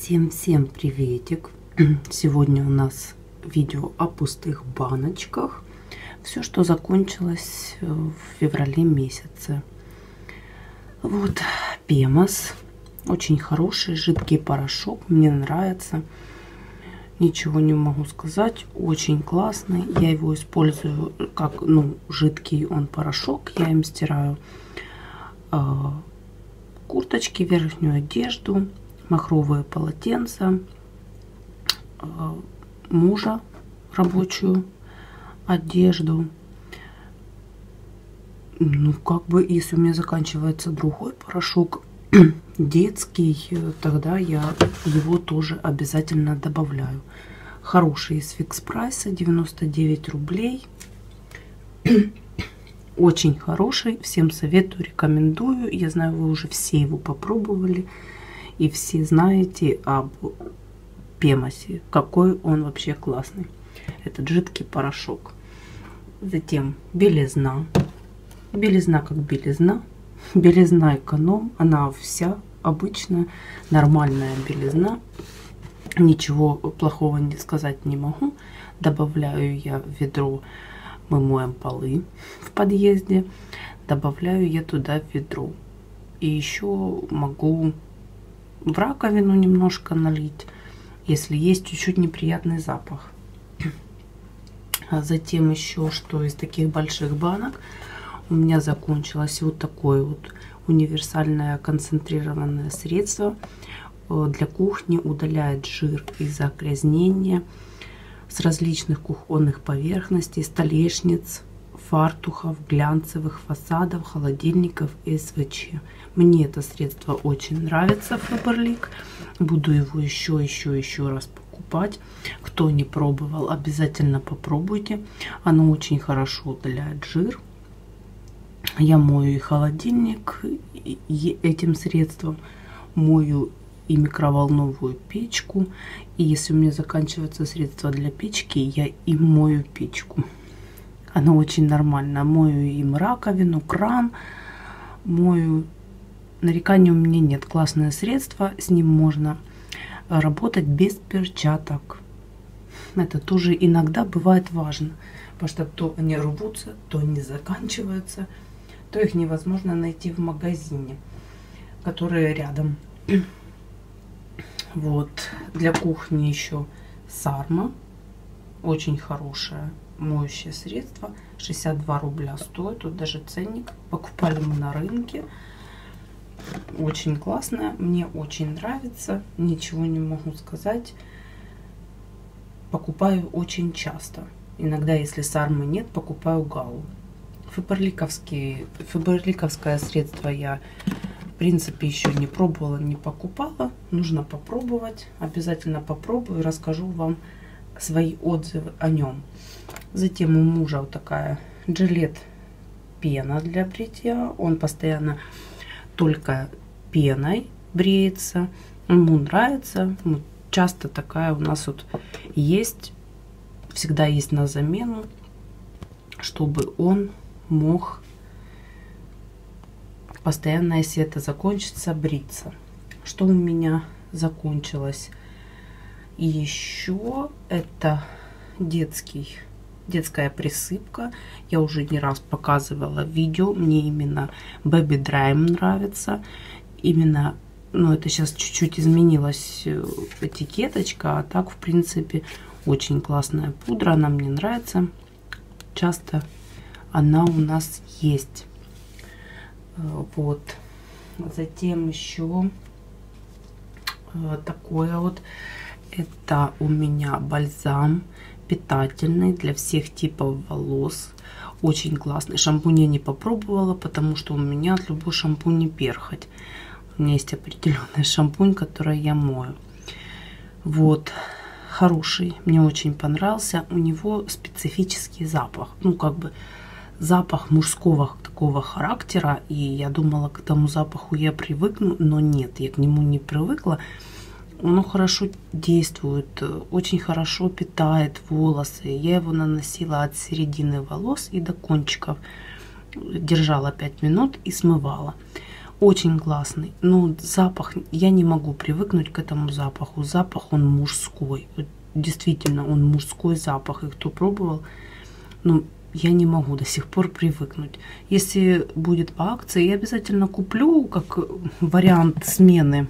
Всем приветик. Сегодня у нас видео о пустых баночках. Все, что закончилось в феврале месяце. Вот Пемос. Очень хороший жидкий порошок. Мне нравится. Ничего не могу сказать. Очень классный. Я его использую как жидкий он порошок. Я им стираю курточки, верхнюю одежду, махровые полотенца, мужа рабочую одежду. Если у меня заканчивается другой порошок, детский, тогда я его тоже обязательно добавляю. Хороший из Фикс Прайса, 99 рублей. Очень хороший, всем советую, рекомендую. Я знаю, вы уже все его попробовали. И все знаете об Пемосе, какой он вообще классный. Этот жидкий порошок. Затем белизна. Белизна как белизна. Белизна эконом. Она вся обычная, нормальная белизна. Ничего плохого не сказать не могу. Добавляю я в ведро. Мы моем полы в подъезде. Добавляю я туда ведро. И еще могу в раковину немножко налить, если есть чуть-чуть неприятный запах. А затем еще, что из таких больших банок у меня закончилось вот такое вот универсальное концентрированное средство для кухни. Удаляет жир и загрязнения с различных кухонных поверхностей, столешниц, фартухов, глянцевых фасадов, холодильников и СВЧ. Мне это средство очень нравится, Faberlic. Буду его еще раз покупать. Кто не пробовал, обязательно попробуйте. Оно очень хорошо удаляет жир. Я мою и холодильник этим средством, мою и микроволновую печку. И если у меня заканчивается средство для печки, я и мою печку. Оно очень нормально. Мою им раковину, кран. Мою. Нареканий у меня нет. Классное средство. С ним можно работать без перчаток. Это тоже иногда бывает важно. Потому что то они рвутся, то они заканчиваются, то их невозможно найти в магазине, которые рядом. Вот. Для кухни еще Сарма. Очень хорошее моющее средство. 62 рубля стоит. Тут даже ценник. Покупали мы на рынке. Очень классное. Мне очень нравится. Ничего не могу сказать. Покупаю очень часто. Иногда, если Сармы нет, покупаю Галу. Фаберликовское средство я, в принципе, еще не пробовала, не покупала. Нужно попробовать. Обязательно попробую и расскажу вам свои отзывы о нем. Затем у мужа вот такая Gillette пена для бритья. Он постоянно только пеной бреется. Ему нравится. Часто такая у нас вот есть. Всегда есть на замену, чтобы он мог постоянно, если это закончится, бриться. Что у меня закончилось еще, это детская присыпка. Я уже не раз показывала видео. Мне именно Baby Dry нравится. Именно, это сейчас чуть-чуть изменилась этикеточка, а так, в принципе, очень классная пудра. Она мне нравится. Часто она у нас есть. Вот. Затем еще такое вот. Это у меня бальзам питательный для всех типов волос. Очень классный. Шампунь я не попробовала, потому что у меня от любой шампунь перхоть. У меня есть определенный шампунь, который я мою. Вот. Хороший. Мне очень понравился. У него специфический запах. Запах мужского такого характера. И я думала, к этому запаху я привыкну, но нет, я к нему не привыкла. Оно хорошо действует, очень хорошо питает волосы. Я его наносила от середины волос и до кончиков. Держала 5 минут и смывала. очень классный, но запах, я не могу привыкнуть к этому запаху. Запах он мужской, вот действительно он мужской запах. И кто пробовал, ну, я не могу до сих пор привыкнуть. Если будет по акции, я обязательно куплю как вариант смены,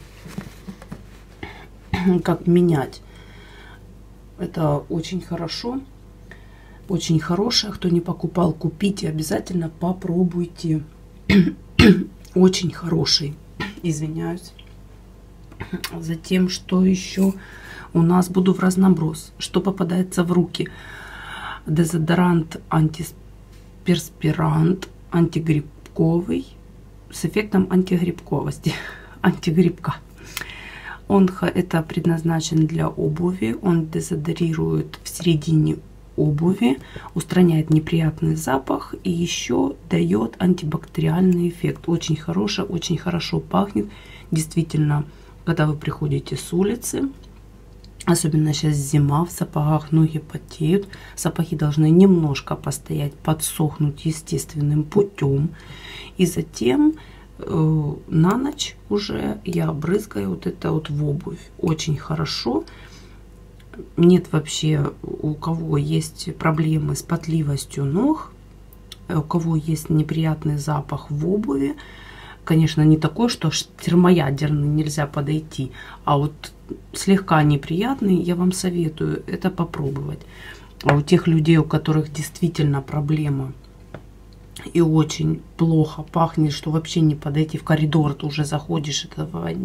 как менять. Это очень хорошо, очень хорошее. Кто не покупал, купите, обязательно попробуйте. Очень хороший, извиняюсь. Затем, что еще у нас, буду в разноброс, что попадается в руки. Дезодорант антиперспирант, антигрибковый, с эффектом антигрибковости, антигрибка. Это предназначен для обуви, он дезодорирует в середине обуви, устраняет неприятный запах и еще дает антибактериальный эффект. Очень хороший, очень хорошо пахнет. Действительно, когда вы приходите с улицы, особенно сейчас зима, в сапогах ноги потеют, сапоги должны немножко постоять, подсохнуть естественным путем. И затем на ночь уже я брызгаю вот это вот в обувь. Очень хорошо. Нет вообще, у кого есть проблемы с потливостью ног, у кого есть неприятный запах в обуви, конечно, не такой, что термоядерный, нельзя подойти, а вот слегка неприятный, я вам советую это попробовать. А у тех людей, у которых действительно проблема и очень плохо пахнет, что вообще не подойти в коридор, ты уже заходишь, это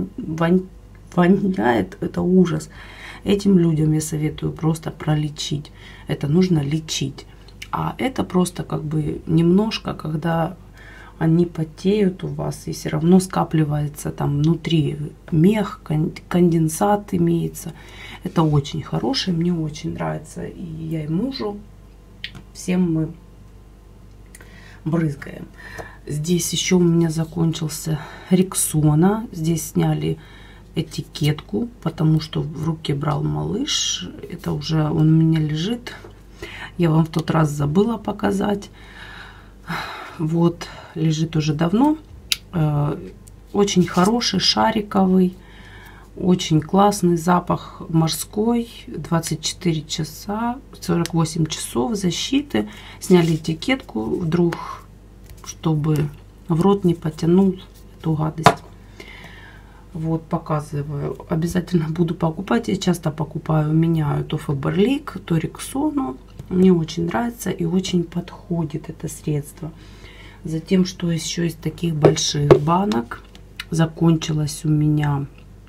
воняет, это ужас. Этим людям я советую просто пролечить. Это нужно лечить. А это просто как бы немножко, когда они потеют у вас, и все равно скапливается там внутри мех, конденсат имеется. Это очень хорошее, мне очень нравится. И я и мужу, всем мы брызгаем. Здесь еще у меня закончился Рексона. Здесь сняли этикетку, потому что в руки брал малыш. Это уже он у меня лежит. Я вам в тот раз забыла показать. Вот, лежит уже давно. Очень хороший, шариковый, очень классный запах морской. 24 часа, 48 часов защиты. Сняли этикетку, вдруг, чтобы в рот не потянул эту гадость. Вот, показываю. Обязательно буду покупать. Я часто покупаю, меняю то Фаберлик, то Рексону. Мне очень нравится и очень подходит это средство. Затем, что еще из таких больших банок, закончилась у меня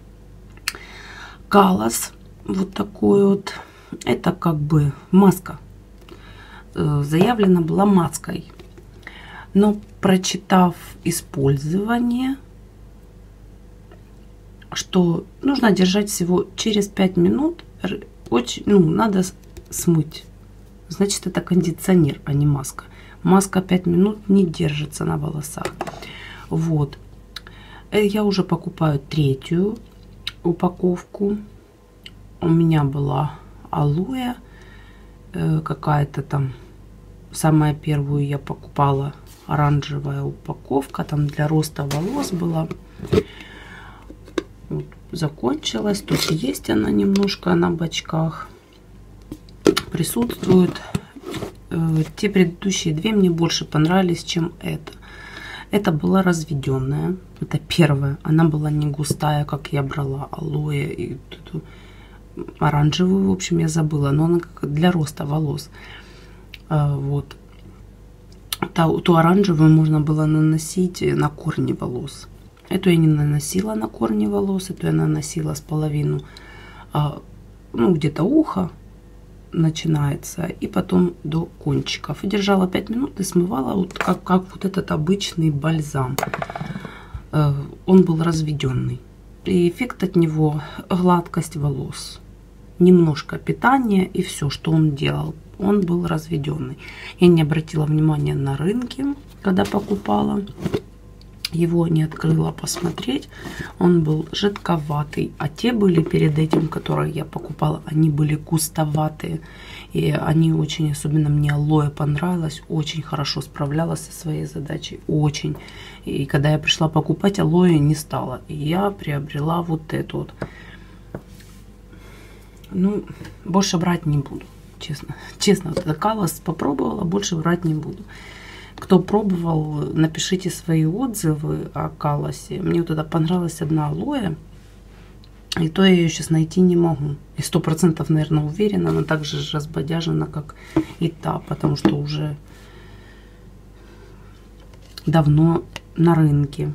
Калос. Вот такой вот. Это как бы маска. Заявлена была маской. Но прочитав использование, что нужно держать всего через 5 минут, очень, надо смыть. Значит, это кондиционер, а не маска. Маска 5 минут не держится на волосах. Вот. Я уже покупаю 3-ю упаковку. У меня была алоэ. Какая-то там. Самая первую я покупала оранжевая упаковка. Там для роста волос была. Вот, закончилась. Тут есть она немножко на бочках. Присутствует. Те предыдущие 2 мне больше понравились, чем это. Это была разведенная. Это первая. Она была не густая, как я брала алоэ и эту оранжевую. В общем, я забыла. Но она как для роста волос. Вот. Ту оранжевую можно было наносить на корни волос. Эту я не наносила на корни волос. Эту я наносила с половину, где-то ухо начинается, и потом до кончиков. И держала 5 минут и смывала, вот как вот этот обычный бальзам. Он был разведенный. И эффект от него — гладкость волос. Немножко питания, и все, что он делал. Он был разведенный. Я не обратила внимания на рынке, когда покупала. его не открыла посмотреть. Он был жидковатый, а те были перед этим, которые я покупала, они были густоватые. И они очень, особенно мне алоэ понравилось, очень хорошо справлялась со своей задачей, очень. И когда я пришла покупать, алоэ не стало. И я приобрела вот эту вот. Ну, больше брать не буду, честно. Честно, вот это Калос попробовала, больше брать не буду. Кто пробовал, напишите свои отзывы о Калосе. Мне вот это понравилась одна алоэ. И то я ее сейчас найти не могу. И 100%, наверное, уверена, она так же разбодяжена, как и та, потому что уже давно на рынке.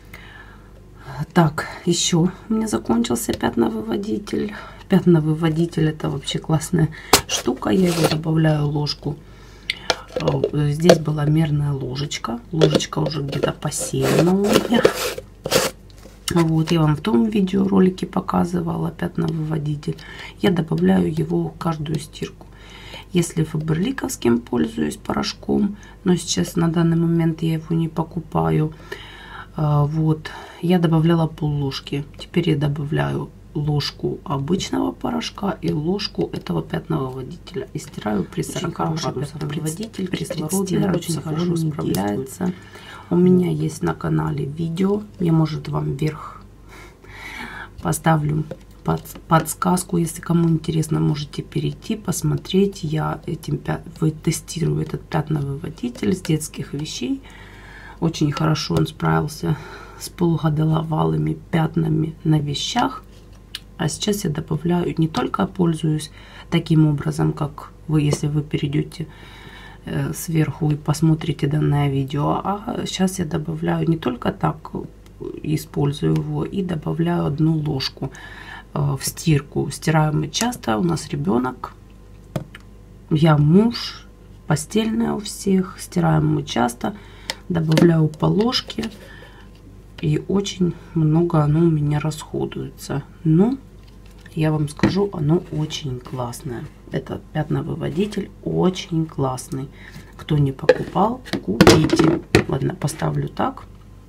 Так, еще у меня закончился пятновыводитель. Пятновыводитель — это вообще классная штука. Я его добавляю ложку. Здесь была мерная ложечка. Ложечка уже где-то посеяна у меня. Вот, я вам в том видеоролике показывала пятновыводитель. Я добавляю его в каждую стирку. Если фаберликовским пользуюсь порошком, но сейчас на данный момент я его не покупаю, вот, я добавляла пол-ложки. Теперь я добавляю ложку обычного порошка и ложку этого пятновыводителя. И стираю при 40 градусах. Пятновыводитель при 30 очень хорошо справляется. У меня есть на канале видео. Я, может, вам вверх поставлю подсказку. Если кому интересно, можете перейти, посмотреть. Я тестирую этот пятновыводитель с детских вещей. Очень хорошо он справился с полугодовалыми пятнами на вещах. А сейчас я добавляю, не только пользуюсь таким образом, как вы, если вы перейдете сверху и посмотрите данное видео, а сейчас я добавляю не только так, использую его, и добавляю 1 ложку в стирку. Стираем мы часто, у нас ребенок, я муж, постельная у всех, стираем мы часто, добавляю по ложке, и очень много оно у меня расходуется. Но я вам скажу, оно очень классное. Этот пятновыводитель очень классный. Кто не покупал, купите. Ладно, поставлю так.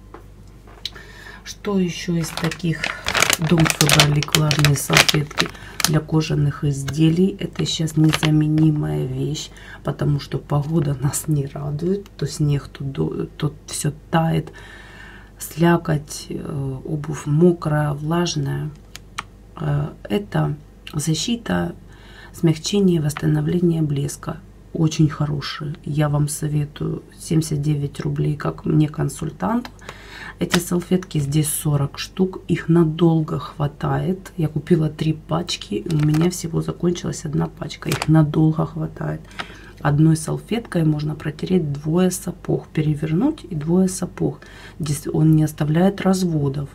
Что еще из таких? Дом Фаберлик влажные салфетки для кожаных изделий. Это сейчас незаменимая вещь, потому что погода нас не радует. То снег, то все тает. Слякоть, обувь мокрая, влажная. Это защита, смягчение, восстановление блеска. Очень хорошие. Я вам советую. 79 рублей, как мне консультант. Эти салфетки, здесь 40 штук. Их надолго хватает. Я купила 3 пачки. У меня всего закончилась 1 пачка. Их надолго хватает. Одной салфеткой можно протереть 2 сапог. Перевернуть и 2 сапог. Здесь он не оставляет разводов.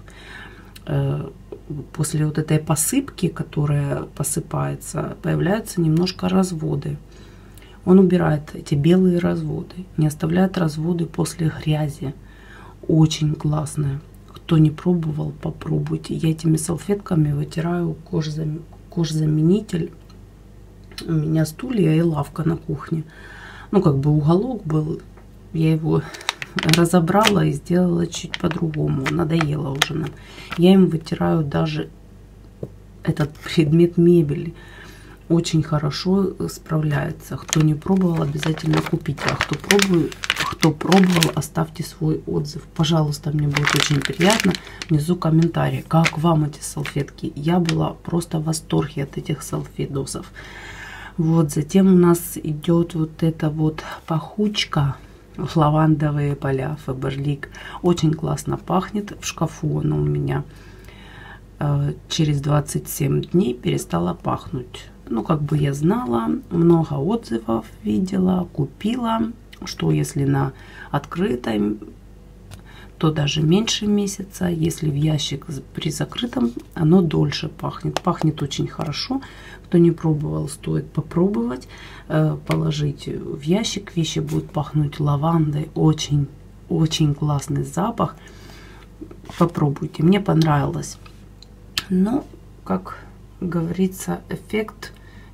После вот этой посыпки, которая посыпается, появляются немножко разводы. Он убирает эти белые разводы, не оставляет разводы после грязи. Очень классная. Кто не пробовал, попробуйте. Я этими салфетками вытираю кожзаменитель. У меня стулья и лавка на кухне. Ну, как бы уголок был. Я его разобрала и сделала чуть по-другому. Надоело уже нам. Я им вытираю даже этот предмет мебели. Очень хорошо справляется. Кто не пробовал, обязательно купите. А кто пробовал, оставьте свой отзыв. Пожалуйста, мне будет очень приятно. Внизу комментарий, как вам эти салфетки. Я была просто в восторге от этих салфетосов. Вот, затем у нас идет вот эта вот пахучка. Лавандовые поля Фаберлик. Очень классно пахнет. В шкафу оно у меня через 27 дней перестало пахнуть. Ну, как бы я знала, много отзывов видела, купила, что если на открытой, то даже меньше месяца. Если в ящик при закрытом, оно дольше пахнет. Пахнет очень хорошо. Кто не пробовал, стоит попробовать. Положить в ящик. Вещи будут пахнуть лавандой. Очень классный запах. Попробуйте. Мне понравилось. Но, как говорится, эффект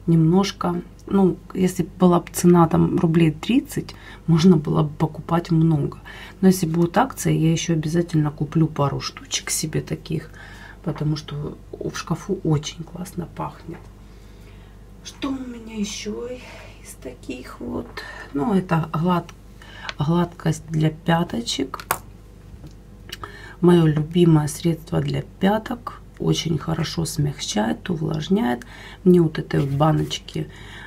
немножко, ну, если была бы цена там рублей 30, можно было бы покупать много. Но если будет акция, я еще обязательно куплю пару штучек себе таких, потому что в шкафу очень классно пахнет. Что у меня еще из таких вот? Ну, это гладкость для пяточек. Мое любимое средство для пяток. Очень хорошо смягчает, увлажняет. Мне вот этой вот баночки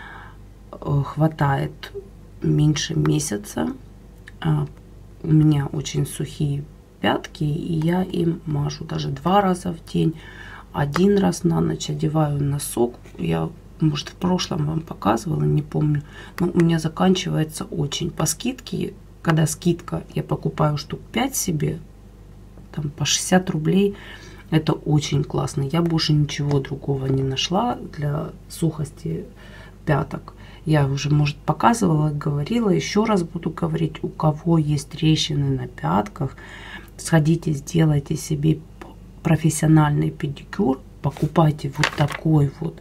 хватает меньше месяца. У меня очень сухие пятки, и я им мажу даже 2 раза в день. 1 раз на ночь одеваю носок. Я, может, в прошлом вам показывала, не помню. Но у меня заканчивается очень. По скидке, когда скидка, я покупаю штук 5 себе, там по 60 рублей. Это очень классно. Я больше ничего другого не нашла для сухости пяток. Я уже, может, показывала, говорила, еще раз буду говорить. У кого есть трещины на пятках, сходите, сделайте себе профессиональный педикюр. Покупайте вот такой вот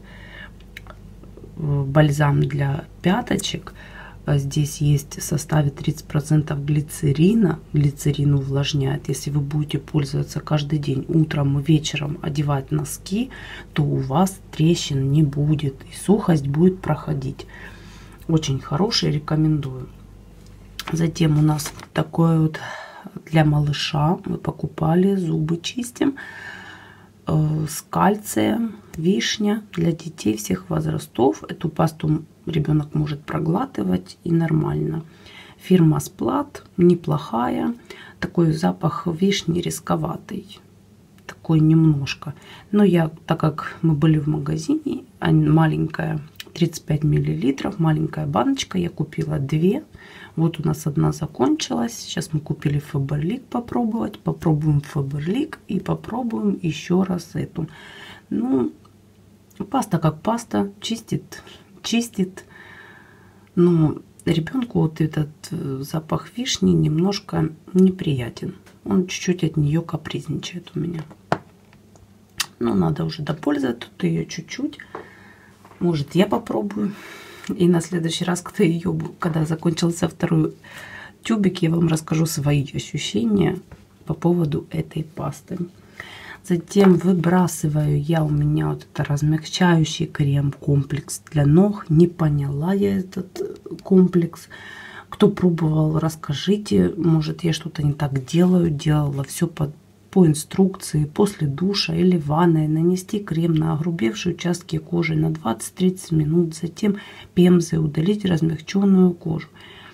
бальзам для пяточек. Здесь есть в составе 30% глицерина. Глицерин увлажняет. Если вы будете пользоваться каждый день, утром и вечером одевать носки, то у вас трещин не будет. И сухость будет проходить. Очень хороший, рекомендую. Затем у нас такой вот для малыша. Мы покупали, зубы чистим. С кальцием, вишня для детей всех возрастов. Эту пасту ребенок может проглатывать и нормально. Фирма Сплат, неплохая. Такой запах вишни рисковатый. Такой немножко. Но я, так как мы были в магазине, маленькая, 35 мл, маленькая баночка, я купила 2. Вот у нас одна закончилась. Сейчас мы купили Фаберлик попробовать. Попробуем Фаберлик и попробуем еще раз эту. Ну, паста как паста. Чистит. Но ребенку вот этот запах вишни немножко неприятен. Он чуть-чуть от нее капризничает у меня. Ну, надо уже допользовать тут ее чуть-чуть. Может, я попробую. И на следующий раз, когда закончился второй тюбик, я вам расскажу свои ощущения по поводу этой пасты. Затем выбрасываю у меня вот это размягчающий крем, комплекс для ног. Не поняла я этот комплекс. Кто пробовал, расскажите. Может, я что-то не так делаю. Делала все по инструкции. После душа или ванной нанести крем на огрубевшие участки кожи на 20-30 минут. Затем пемзой удалить размягченную кожу.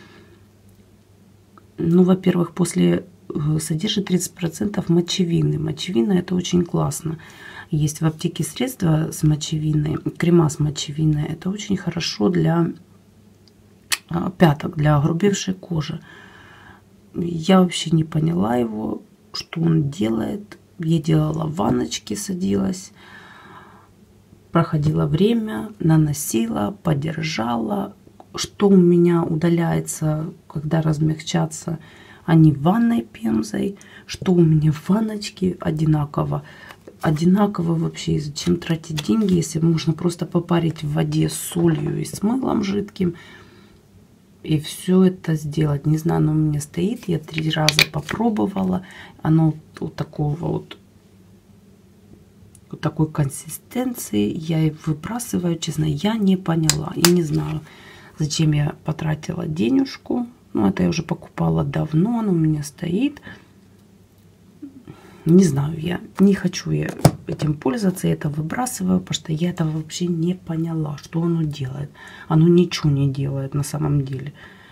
Ну, во-первых, содержит 30% мочевины. Мочевина — это очень классно. Есть в аптеке средства с мочевиной, крема с мочевиной. Это очень хорошо для пяток, для огрубевшей кожи. Я вообще не поняла его, что он делает. Я делала в ванночке, садилась, проходило время, наносила, подержала. Что у меня удаляется, когда размягчаться, они в ванной пемзой, что у меня в ванночке, одинаково. Одинаково вообще. И зачем тратить деньги, если можно просто попарить в воде с солью и с мылом жидким и все это сделать. Не знаю, оно у меня стоит. Я 3 раза попробовала. Оно вот такой консистенции. Я и выбрасываю. Честно, я не поняла. И не знаю, зачем я потратила денежку. Ну, это я уже покупала давно. Оно у меня стоит. Не знаю, я не хочу этим пользоваться. Я это выбрасываю, потому что я этого вообще не поняла, что оно делает. Оно ничего не делает на самом деле.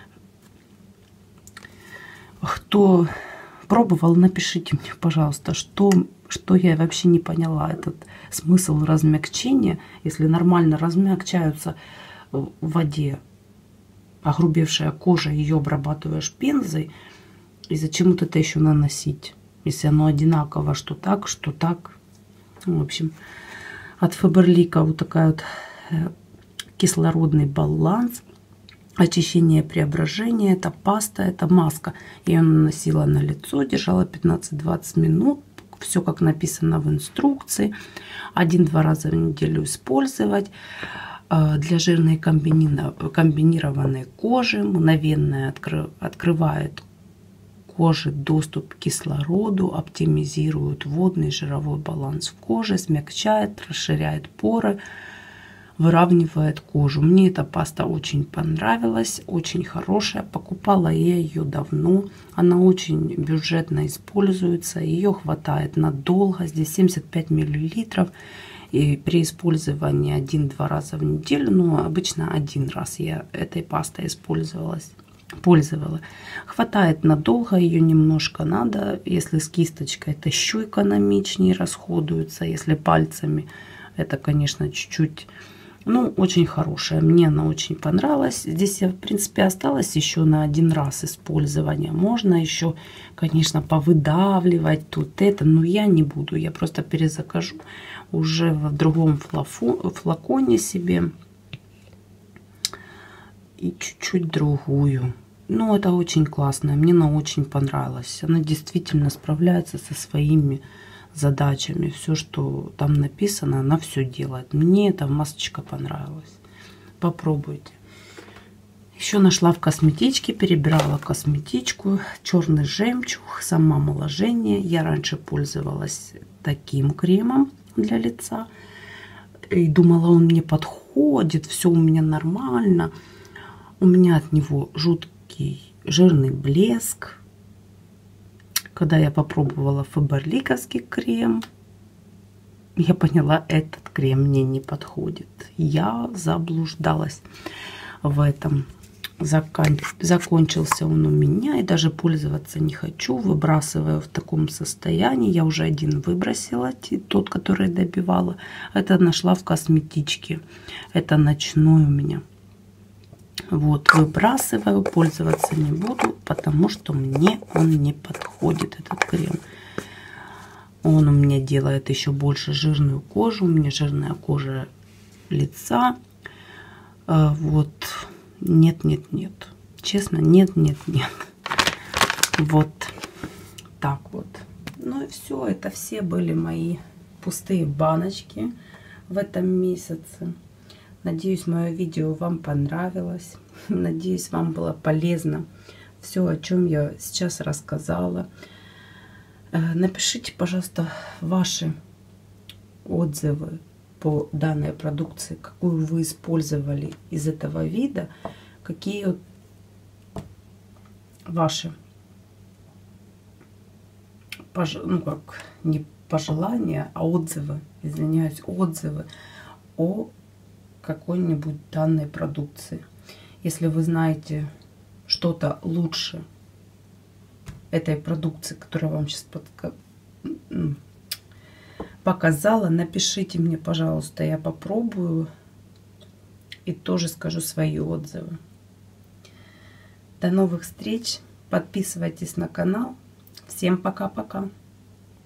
Кто пробовал, напишите мне, пожалуйста, что я вообще не поняла. Этот смысл размягчения. Если нормально размягчаются в воде огрубевшая кожа, ее обрабатываешь пензой. И зачем вот это еще наносить? Если оно одинаково, что так, что так. В общем, от Фаберлика вот такая вот кислородный баланс, очищение, преображение. Это паста, это маска. Я ее наносила на лицо, держала 15-20 минут. Все как написано в инструкции. 1-2 раза в неделю использовать. для жирной комбинированной кожи, мгновенно открывает коже доступ к кислороду, оптимизирует водный и жировой баланс в коже, смягчает, расширяет поры, выравнивает кожу. Мне эта паста очень понравилась, очень хорошая. Покупала я ее давно. Она очень бюджетно используется. Ее хватает надолго. Здесь 75 мл. И при использовании 1-2 раза в неделю, но обычно 1 раз я этой пастой пользовала. Хватает надолго, ее немножко надо. Если с кисточкой, это еще экономичнее расходуется. Если пальцами, это, конечно, чуть-чуть... Ну, очень хорошая. Мне она очень понравилась. Здесь я, в принципе, осталась еще на 1 раз использования. Можно еще, конечно, повыдавливать тут это, но я не буду. Я просто перезакажу уже в другом флаконе себе. И чуть-чуть другую. Ну, это очень классно. Мне она очень понравилась. Она действительно справляется со своими задачами. Все, что там написано, она все делает. Мне эта масочка понравилась. Попробуйте. Еще нашла в косметичке, перебирала косметичку. Черный жемчуг, самоомоложение. Я раньше пользовалась таким кремом для лица. И думала, он мне подходит, все у меня нормально. У меня от него жуткий жирный блеск. Когда я попробовала фаберликовский крем, я поняла, этот крем мне не подходит. Я заблуждалась в этом. Закончился он у меня, и даже пользоваться не хочу. Выбрасываю в таком состоянии. Я уже 1 выбросила, тот, который добивала. Это нашла в косметичке. Это ночной у меня. Вот, выбрасываю, пользоваться не буду, потому что мне он не подходит, этот крем. Он у меня делает еще больше жирную кожу. У меня жирная кожа лица. Вот, нет. Честно, нет. Вот так вот. Ну и все, это все были мои пустые баночки в этом месяце. Надеюсь, мое видео вам понравилось. Надеюсь, вам было полезно все, о чем я сейчас рассказала. Напишите, пожалуйста, ваши отзывы по данной продукции, какую вы использовали из этого вида, какие ваши, ну как, не пожелания, а отзывы, извиняюсь, отзывы о какой-нибудь данной продукции. Если вы знаете что-то лучше этой продукции, которую я вам сейчас показала, напишите мне, пожалуйста, я попробую и тоже скажу свои отзывы. До новых встреч, подписывайтесь на канал. Всем пока-пока.